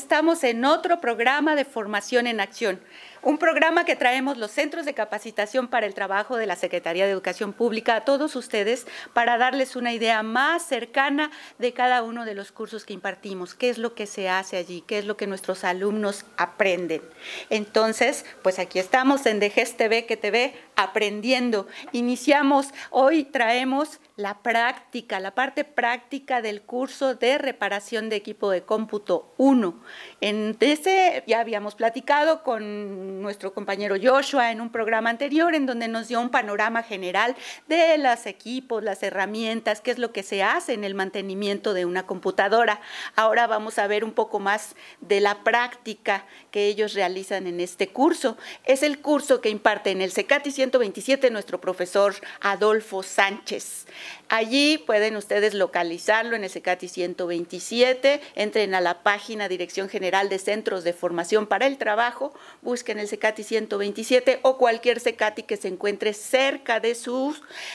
estamos en otro programa de formación en acción, un programa que traemos los Centros de Capacitación para el Trabajo de la Secretaría de Educación Pública a todos ustedes para darles una idea más cercana de cada uno de los cursos que impartimos, qué es lo que se hace allí, qué es lo que nuestros alumnos aprenden. Entonces, pues aquí estamos en DGES TV, que TV, aprendiendo. Hoy traemos la práctica, la parte práctica del curso de reparación de equipo de cómputo 1. En ese ya habíamos platicado con nuestro compañero Joshua en un programa anterior en donde nos dio un panorama general de los equipos, las herramientas, qué es lo que se hace en el mantenimiento de una computadora. Ahora vamos a ver un poco más de la práctica que ellos realizan en este curso. Es el curso que imparte en el CECATI 127 nuestro profesor Adolfo Sánchez. Allí pueden ustedes localizarlo en el CECATI 127, entren a la página Dirección General de Centros de Formación para el Trabajo, busquen el CECATI 127 o cualquier CECATI que se encuentre cerca de su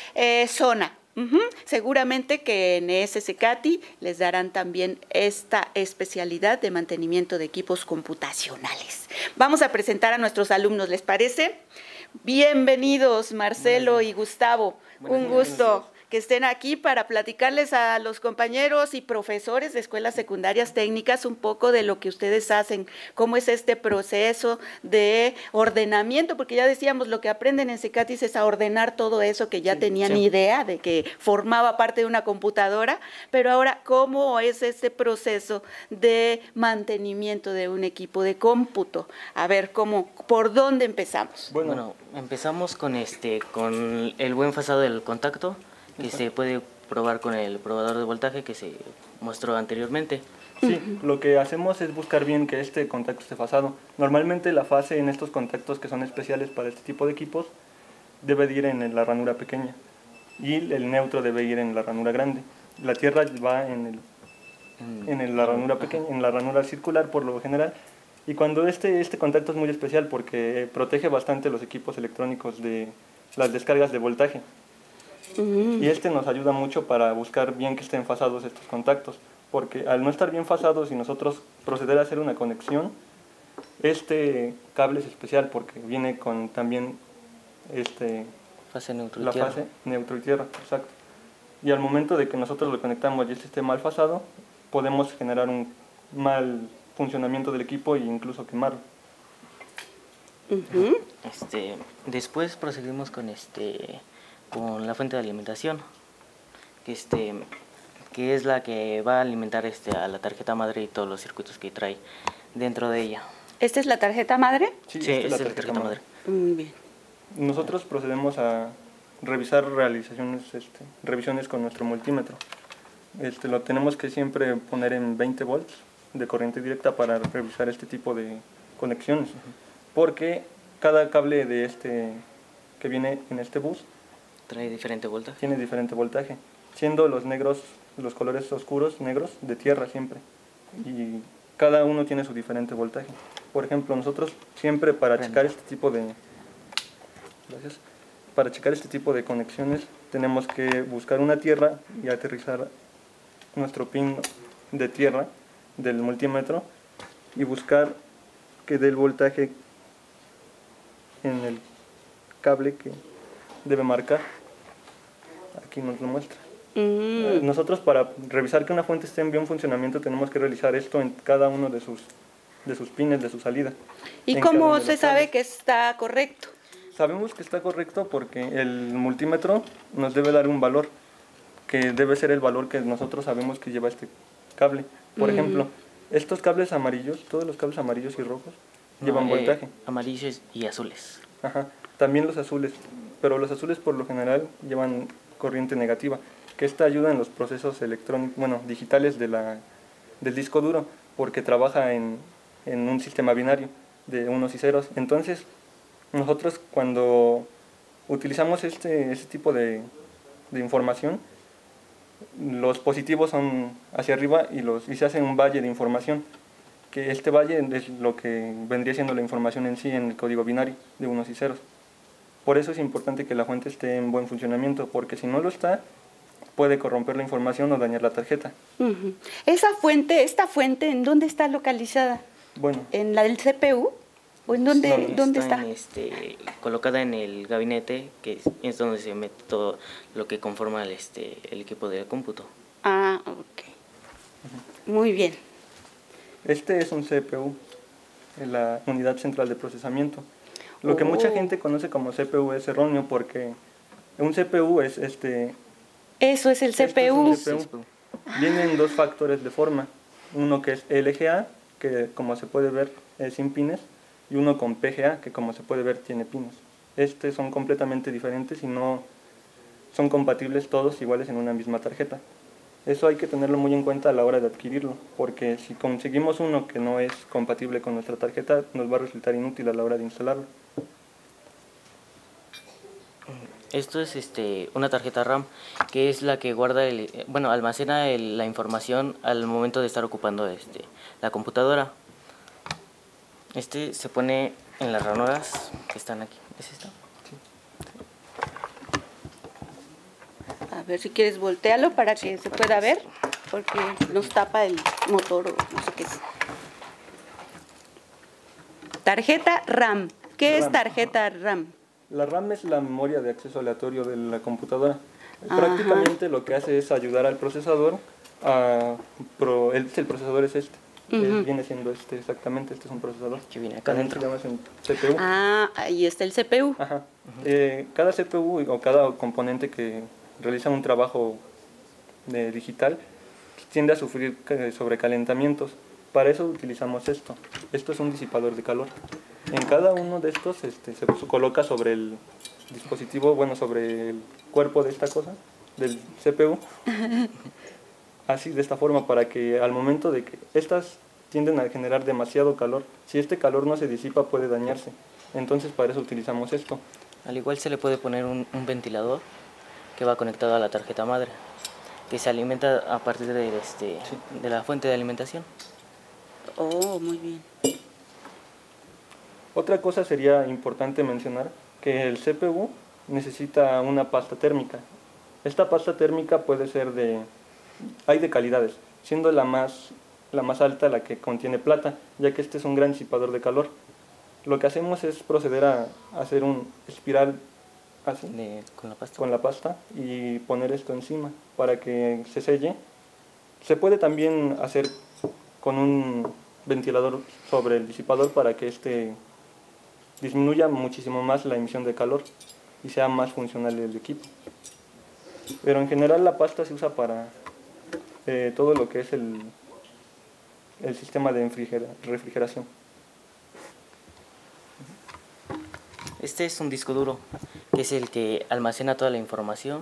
zona. Seguramente que en ese CECATI les darán también esta especialidad de mantenimiento de equipos computacionales. Vamos a presentar a nuestros alumnos, ¿les parece? Bienvenidos, Marcelo y Gustavo. Un gusto que estén aquí para platicarles a los compañeros y profesores de escuelas secundarias técnicas un poco de lo que ustedes hacen, cómo es este proceso de ordenamiento, porque ya decíamos, lo que aprenden en CECATIS es a ordenar todo eso que ya tenían idea de que formaba parte de una computadora, pero ahora, ¿cómo es este proceso de mantenimiento de un equipo de cómputo? A ver, ¿por dónde empezamos? Bueno, empezamos con el buen fasado del contacto, que se puede probar con el probador de voltaje que se mostró anteriormente. Sí, lo que hacemos es buscar bien que este contacto esté fasado. Normalmente la fase en estos contactos que son especiales para este tipo de equipos debe de ir en la ranura pequeña y el neutro debe ir en la ranura grande. La tierra va en la ranura pequeña, en la ranura circular por lo general. Y cuando este contacto es muy especial porque protege bastante los equipos electrónicos de las descargas de voltaje. Y nos ayuda mucho para buscar bien que estén fasados estos contactos, porque al no estar bien fasados y nosotros proceder a hacer una conexión, este cable es especial porque viene con también fase neutro y la tierra. Fase neutro y tierra, exacto. Y al momento de que nosotros lo conectamos y este esté mal fasado, podemos generar un mal funcionamiento del equipo e incluso quemarlo. Después procedimos con la fuente de alimentación, que es la que va a alimentar a la tarjeta madre y todos los circuitos que trae dentro de ella. ¿Esta es la tarjeta madre? Sí, esta es la tarjeta madre. Bien. Nosotros procedemos a revisar revisiones con nuestro multímetro. Lo tenemos que siempre poner en 20 volts de corriente directa para revisar este tipo de conexiones, porque cada cable que viene en este bus trae diferente voltaje. Tiene diferente voltaje, siendo los colores oscuros negros de tierra siempre, y cada uno tiene su diferente voltaje. Por ejemplo, nosotros siempre para checar este tipo de conexiones tenemos que buscar una tierra y aterrizar nuestro pin de tierra del multímetro y buscar que dé el voltaje en el cable que debe marcar. Aquí nos lo muestra. Nosotros, para revisar que una fuente esté en buen funcionamiento, tenemos que realizar esto en cada uno de sus pines de su salida. ¿Y cómo se sabe que está correcto? Sabemos que está correcto porque el multímetro nos debe dar un valor, que debe ser el valor que nosotros sabemos que lleva este cable. Por ejemplo, estos cables amarillos, todos los cables amarillos y rojos llevan voltaje. Amarillos y azules. Ajá, también los azules, pero los azules por lo general llevan corriente negativa, que esta ayuda en los procesos digitales del disco duro, porque trabaja en un sistema binario de unos y ceros. Entonces, nosotros cuando utilizamos este tipo de información, los positivos son hacia arriba y se hace un valle de información, que este valle es lo que vendría siendo la información en sí en el código binario de unos y ceros. Por eso es importante que la fuente esté en buen funcionamiento, porque si no lo está, puede corromper la información o dañar la tarjeta. Esta fuente, ¿en dónde está localizada? Bueno, ¿En la del CPU? ¿O en dónde, dónde está? Colocada en el gabinete, que es donde se mete todo lo que conforma el equipo de cómputo. Ah, ok. Muy bien. Este es un CPU, en la unidad central de procesamiento. Lo que mucha gente conoce como CPU es erróneo porque un CPU es Eso es el CPU. Es un CPU. Vienen dos factores de forma, uno que es LGA, que como se puede ver es sin pines, y uno con PGA, que como se puede ver tiene pines. Son completamente diferentes y no son compatibles todos iguales en una misma tarjeta. Eso hay que tenerlo muy en cuenta a la hora de adquirirlo, porque si conseguimos uno que no es compatible con nuestra tarjeta, nos va a resultar inútil a la hora de instalarlo. Esto es una tarjeta RAM, que es la que guarda almacena la información al momento de estar ocupando la computadora. Se pone en las ranuras que están aquí. ¿Es esta? Sí. A ver, si quieres voltealo para que se pueda ver, porque nos tapa el motor o no sé qué es. Tarjeta RAM. ¿Qué es tarjeta RAM? La RAM es la memoria de acceso aleatorio de la computadora. Prácticamente lo que hace es ayudar al procesador el procesador es viene siendo exactamente, este es un procesador. Que viene acá adentro. Es un CPU. Ah, ahí está el CPU. Ajá. Cada CPU o cada componente que realiza un trabajo digital tiende a sufrir sobrecalentamientos. Para eso utilizamos esto. Esto es un disipador de calor. En cada uno de estos se coloca sobre el dispositivo, sobre el cuerpo de esta cosa, del CPU, así de esta forma, para que al momento de que estas tienden a generar demasiado calor, si este calor no se disipa puede dañarse. Entonces para eso utilizamos esto. Al igual se le puede poner un ventilador que va conectado a la tarjeta madre, que se alimenta a partir de la fuente de alimentación. Oh, muy bien. Otra cosa sería importante mencionar que el CPU necesita una pasta térmica. Esta pasta térmica puede ser hay de calidades, siendo la más alta la que contiene plata, ya que este es un gran disipador de calor. Lo que hacemos es proceder a hacer un espiral así, con la pasta y poner esto encima para que se selle. Se puede también hacer con un ventilador sobre el disipador para que disminuya muchísimo más la emisión de calor y sea más funcional el equipo. Pero en general la pasta se usa para todo lo que es el sistema de refrigeración. Este es un disco duro, que es el que almacena toda la información.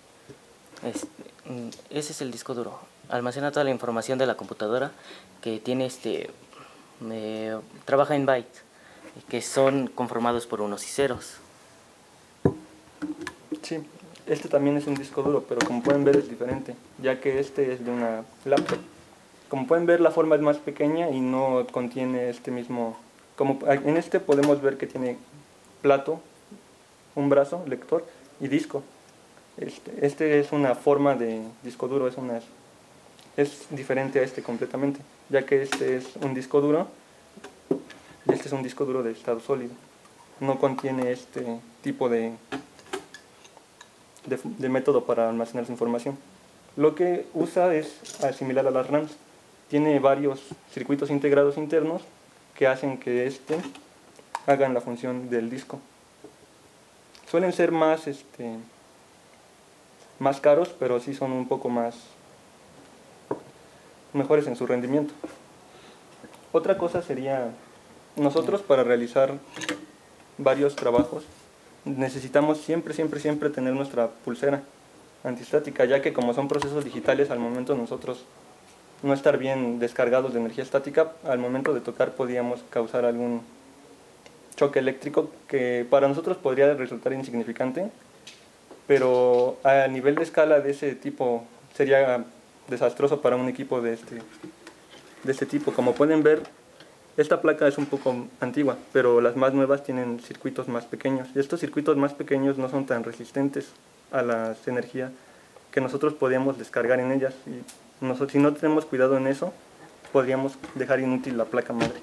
Ese es el disco duro. Almacena toda la información de la computadora, que tiene trabaja en bytes, que son conformados por unos y ceros. Sí, este también es un disco duro, pero como pueden ver es diferente, ya que este es de una laptop. Como pueden ver, la forma es más pequeña y no contiene en este podemos ver que tiene plato, un brazo, lector y disco. Este es una forma de disco duro, es diferente a este completamente, ya que este es un disco duro y este es un disco duro de estado sólido. No contiene este tipo de método para almacenar su información. Lo que usa es similar a las RAMs. Tiene varios circuitos integrados internos que hacen que hagan la función del disco. Suelen ser más caros, pero sí son un poco mejores en su rendimiento. Otra cosa sería, nosotros para realizar varios trabajos necesitamos siempre tener nuestra pulsera antiestática, ya que como son procesos digitales, al momento nosotros no estar bien descargados de energía estática, al momento de tocar podríamos causar algún choque eléctrico que para nosotros podría resultar insignificante, pero a nivel de escala de ese tipo sería desastroso para un equipo de este tipo. Como pueden ver, esta placa es un poco antigua, pero las más nuevas tienen circuitos más pequeños, y estos circuitos más pequeños no son tan resistentes a la energía que nosotros podíamos descargar en ellas. Y nosotros, si no tenemos cuidado en eso, podríamos dejar inútil la placa madre.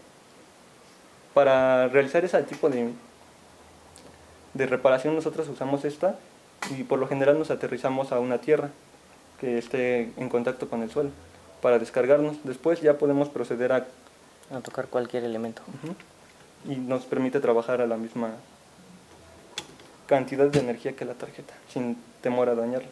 Para realizar ese tipo de reparación nosotros usamos esta y por lo general nos aterrizamos a una tierra que esté en contacto con el suelo para descargarnos. Después ya podemos proceder a tocar cualquier elemento. Y nos permite trabajar a la misma cantidad de energía que la tarjeta, sin temor a dañarla.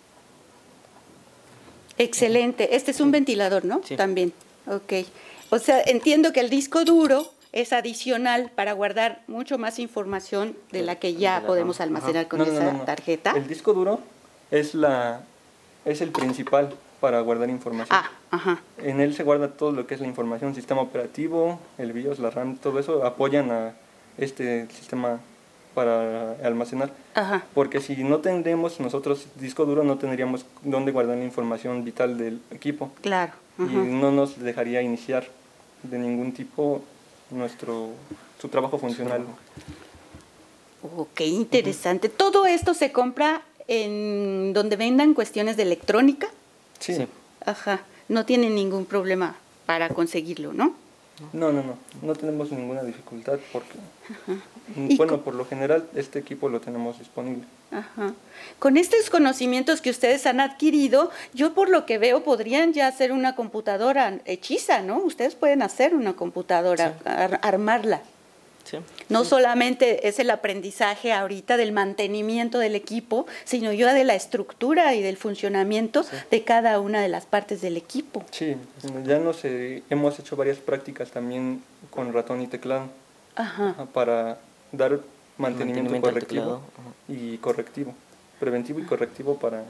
Excelente. Este es un ventilador, ¿no? Sí. También. Ok. O sea, entiendo que el disco duro es adicional para guardar mucho más información de la que ya podemos almacenar con esa tarjeta. El disco duro es el principal para guardar información. En él se guarda todo lo que es la información, sistema operativo, el BIOS, la RAM, todo eso apoyan a este sistema para almacenar. Porque si no tendríamos nosotros disco duro, no tendríamos dónde guardar la información vital del equipo. Claro. Y no nos dejaría iniciar de ningún tipo su trabajo funcional. Oh, qué interesante. ¿Todo esto se compra en donde vendan cuestiones de electrónica? Sí. No tienen ningún problema para conseguirlo, ¿no? No tenemos ninguna dificultad porque, por lo general este equipo lo tenemos disponible. Con estos conocimientos que ustedes han adquirido, yo por lo que veo podrían ya hacer una computadora hechiza, ¿no? Ustedes pueden hacer una computadora, sí. Armarla. Sí. No solamente es el aprendizaje ahorita del mantenimiento del equipo, sino ya de la estructura y del funcionamiento de cada una de las partes del equipo. Sí, ya hemos hecho varias prácticas también con ratón y teclado para dar mantenimiento correctivo y correctivo, preventivo y correctivo para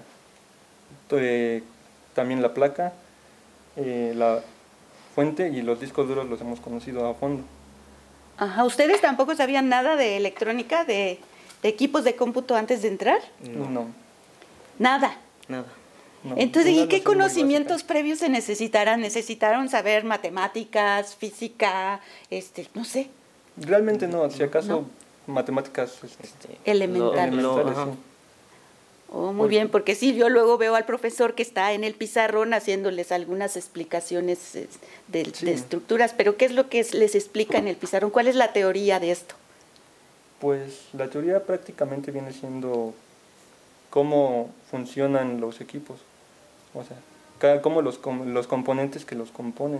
también la placa, la fuente y los discos duros los hemos conocido a fondo. ¿Ustedes tampoco sabían nada de electrónica, de equipos de cómputo antes de entrar? No. ¿Nada? Nada. No. Entonces, ¿y qué conocimientos previos se necesitarán? ¿Necesitaron saber matemáticas, física, no sé? Realmente no, si acaso matemáticas elementales. Sí. Oh, muy bien, porque sí, yo luego veo al profesor que está en el pizarrón haciéndoles algunas explicaciones de estructuras, pero ¿qué es lo que les explica en el pizarrón? ¿Cuál es la teoría de esto? Pues la teoría prácticamente viene siendo cómo funcionan los equipos, o sea, cómo los componentes que los componen.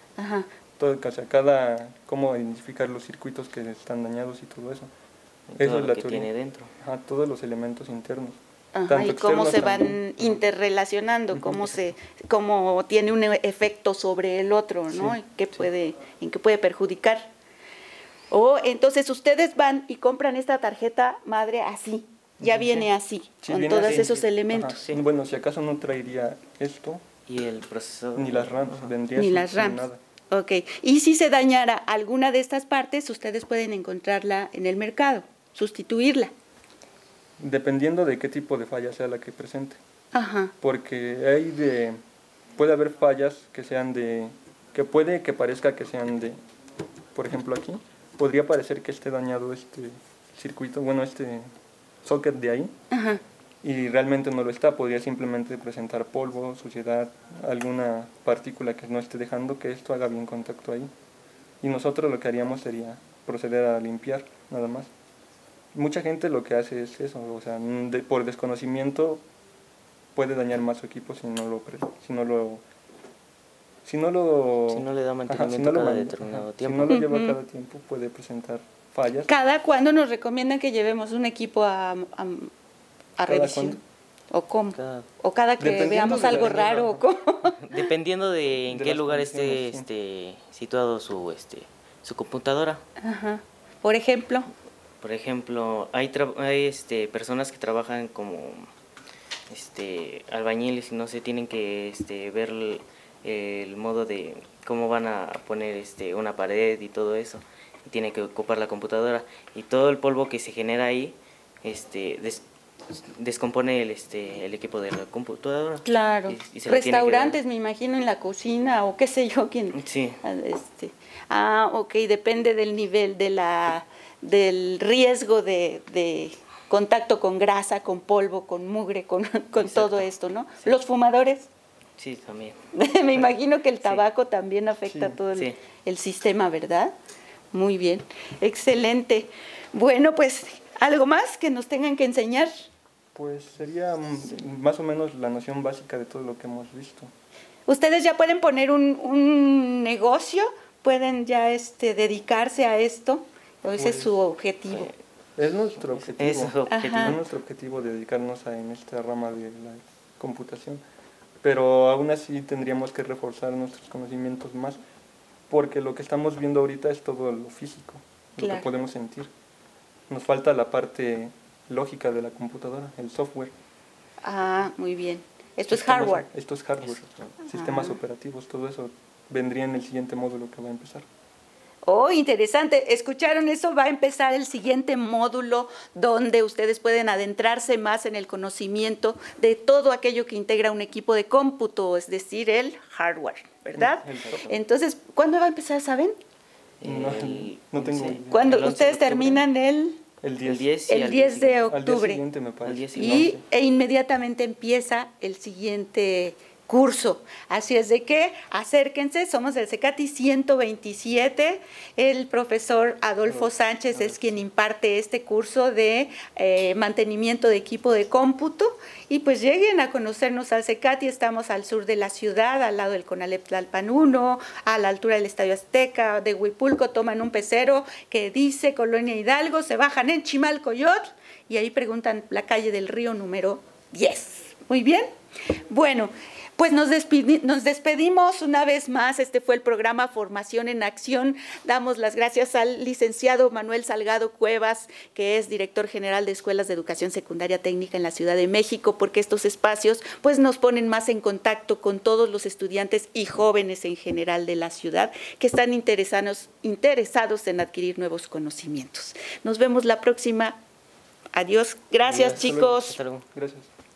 Cómo identificar los circuitos que están dañados y todo eso. Eso es la teoría. Tiene dentro. Todos los elementos internos. Y cómo se van interrelacionando, cómo tiene un efecto sobre el otro, ¿no? En qué puede perjudicar. Entonces ustedes van y compran esta tarjeta madre así, ya viene así, con todos esos elementos. Bueno, si acaso no traería esto. Y el procesador. Ni las RAMs, vendría ni sin, las RAMs. Sin nada. Ok, y si se dañara alguna de estas partes, ustedes pueden encontrarla en el mercado, sustituirla. Dependiendo de qué tipo de falla sea la que presente. Porque puede haber fallas que puede que parezca que sean por ejemplo aquí, podría parecer que esté dañado este circuito, este socket de ahí, y realmente no lo está, podría simplemente presentar polvo, suciedad, alguna partícula que no esté dejando que esto haga bien contacto ahí. Y nosotros lo que haríamos sería proceder a limpiar, nada más. Mucha gente lo que hace es eso, o sea, por desconocimiento puede dañar más su equipo si no le da mantenimiento cada determinado tiempo. Si no lo lleva cada tiempo puede presentar fallas. ¿Cada cuándo nos recomiendan que llevemos un equipo a revisión? ¿O cómo? ¿O cada que veamos algo raro? ¿O cómo? Dependiendo de en qué lugar esté situado su computadora. Por ejemplo, hay personas que trabajan como albañiles y no se tienen que ver el modo de cómo van a poner una pared y todo eso. Y tiene que ocupar la computadora y todo el polvo que se genera ahí descompone el equipo de la computadora. Claro. Y restaurantes, me imagino, en la cocina o qué sé yo quién. Sí. Ok, depende del nivel del riesgo de contacto con grasa, con polvo, con mugre, con todo esto, ¿no? Sí. Los fumadores. Sí, también. Me imagino que el tabaco también afecta todo el sistema, ¿verdad? Muy bien, excelente. Bueno, pues, ¿algo más que nos tengan que enseñar? Pues sería más o menos la noción básica de todo lo que hemos visto. Ustedes ya pueden poner un negocio, pueden ya dedicarse a esto, o ese es su objetivo. Es nuestro objetivo. Es nuestro objetivo dedicarnos en esta rama de la computación. Pero aún así tendríamos que reforzar nuestros conocimientos más, porque lo que estamos viendo ahorita es todo lo físico, lo que podemos sentir. Nos falta la parte lógica de la computadora, el software. Ah, muy bien. Esto es hardware. Esto es hardware, sistemas operativos, todo eso vendría en el siguiente módulo que va a empezar. Oh, interesante. ¿Escucharon eso? Va a empezar el siguiente módulo donde ustedes pueden adentrarse más en el conocimiento de todo aquello que integra un equipo de cómputo, es decir, el hardware, ¿verdad? Entonces, ¿cuándo va a empezar, saben? No tengo idea. Cuando ustedes terminan el 10 de octubre. Al día siguiente, me parece. E inmediatamente empieza el siguiente curso. Así es de que acérquense, somos del CECATI 127, el profesor Adolfo Sánchez es quien imparte este curso de mantenimiento de equipo de cómputo, y pues lleguen a conocernos al CECATI. Estamos al sur de la ciudad, al lado del CONALEP Tlalpan 1, a la altura del Estadio Azteca, de Huipulco, toman un pecero que dice Colonia Hidalgo, se bajan en Chimalcoyotl y ahí preguntan la calle del Río número 10. Muy bien, bueno. Pues nos despedimos una vez más. Este fue el programa Formación en Acción. Damos las gracias al licenciado Manuel Salgado Cuevas, que es director general de Escuelas de Educación Secundaria Técnica en la Ciudad de México, porque estos espacios pues nos ponen más en contacto con todos los estudiantes y jóvenes en general de la ciudad que están interesados en adquirir nuevos conocimientos. Nos vemos la próxima. Adiós. Gracias, chicos. Gracias.